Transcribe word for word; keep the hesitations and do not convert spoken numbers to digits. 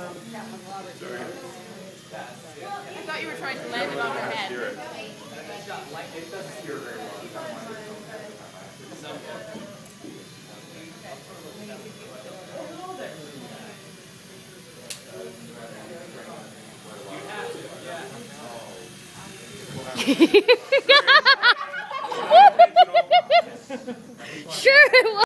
I thought you were trying to land it on her head. It doesn't steer very well. Sure it was.